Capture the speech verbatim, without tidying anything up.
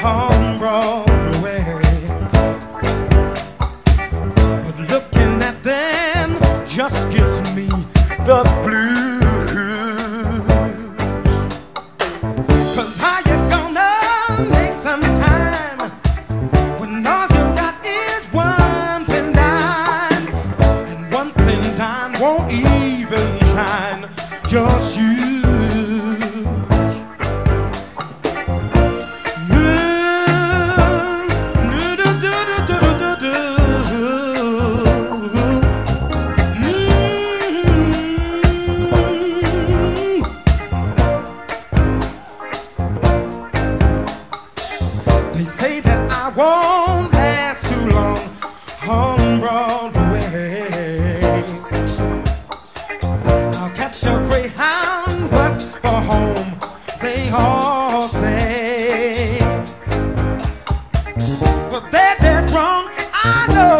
on Broadway. But looking at them just gives me the blues. 'Cause how you gonna make some time when all you got is one thin dime, and one thin dime won't even shine your shoes? They say that I won't last too long on Broadway. I'll catch a Greyhound bus for home, they all say. But they're dead wrong, I know.